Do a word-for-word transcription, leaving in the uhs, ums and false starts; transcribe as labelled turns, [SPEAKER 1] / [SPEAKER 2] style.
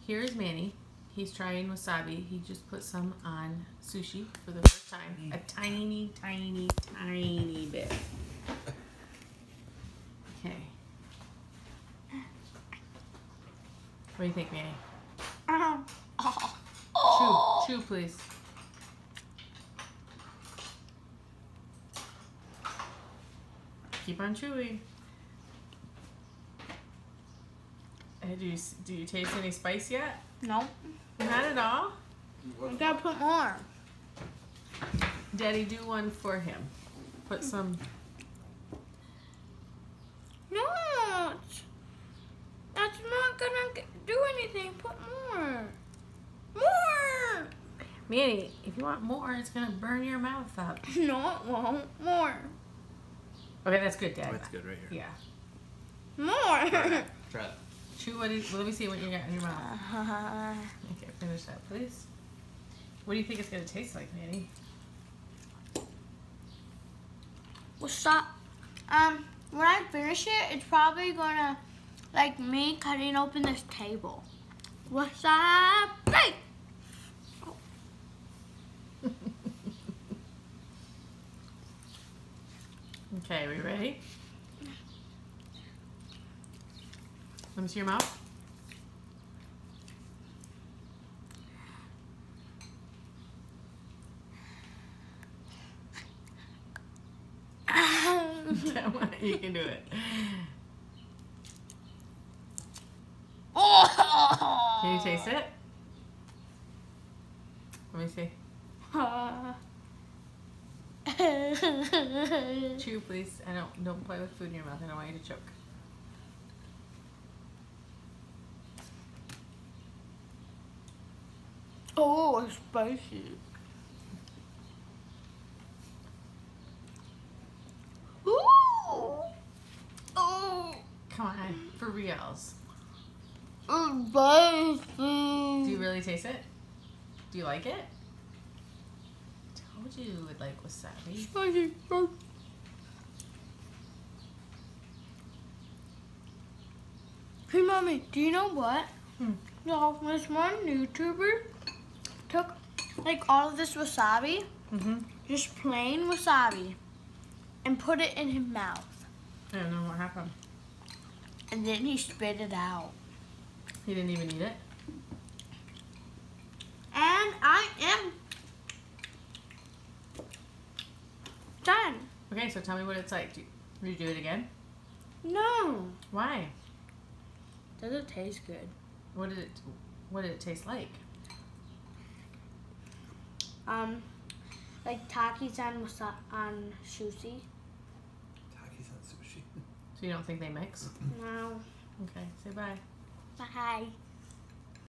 [SPEAKER 1] here's Manny. He's trying wasabi. He just put some on sushi for the first time. Mm. A tiny, tiny, tiny bit. Okay. What do you think, Manny?
[SPEAKER 2] Um, oh.
[SPEAKER 1] Chew, chew, please. Keep on chewing. Uh, do you do you taste any spice yet?
[SPEAKER 2] No.
[SPEAKER 1] Not at all.
[SPEAKER 2] I gotta put more.
[SPEAKER 1] Daddy, do one for him. Put some.
[SPEAKER 2] No, that's not gonna do anything. Put more. More.
[SPEAKER 1] Manny, if you want more, it's gonna burn your mouth up.
[SPEAKER 2] No, it won't. More.
[SPEAKER 1] Okay, that's good, Dad.
[SPEAKER 3] Oh, that's good right here.
[SPEAKER 1] Yeah.
[SPEAKER 2] More.
[SPEAKER 3] Try it. Try it.
[SPEAKER 1] Chew what is, well, let me see what you got in your mouth. Uh, okay, finish that, please. What do you think it's gonna taste like, Manny?
[SPEAKER 2] What's up? Um, when I finish it, it's probably gonna like me cutting open this table. What's up? Hey! Oh.
[SPEAKER 1] Okay, are we ready? Let me see your mouth. You can do it.
[SPEAKER 2] Oh.
[SPEAKER 1] Can you taste it? Let me see.
[SPEAKER 2] Uh.
[SPEAKER 1] Chew, please. I don't don't play with food in your mouth. I don't want you to choke.
[SPEAKER 2] Oh, it's spicy. Ooh. Oh.
[SPEAKER 1] Come on, for reals.
[SPEAKER 2] It's spicy.
[SPEAKER 1] Do you really taste it? Do you like it? I told you you would like wasabi.
[SPEAKER 2] Spicy. Hey, Mommy, do you know what?
[SPEAKER 1] Hmm.
[SPEAKER 2] No, this one YouTuber took like all of this wasabi,
[SPEAKER 1] Mm-hmm.
[SPEAKER 2] just plain wasabi, and put it in his mouth.
[SPEAKER 1] I don't know what happened.
[SPEAKER 2] And then he spit it out.
[SPEAKER 1] He didn't even eat it?
[SPEAKER 2] And I am done.
[SPEAKER 1] Okay, so tell me what it's like. Do you, will you do it again?
[SPEAKER 2] No.
[SPEAKER 1] Why?
[SPEAKER 2] Does it taste good?
[SPEAKER 1] What did it what did it taste like?
[SPEAKER 2] Um, like Takis on wasa on sushi.
[SPEAKER 3] Takis on sushi.
[SPEAKER 1] So you don't think they mix?
[SPEAKER 2] No.
[SPEAKER 1] Okay, say bye.
[SPEAKER 2] Bye.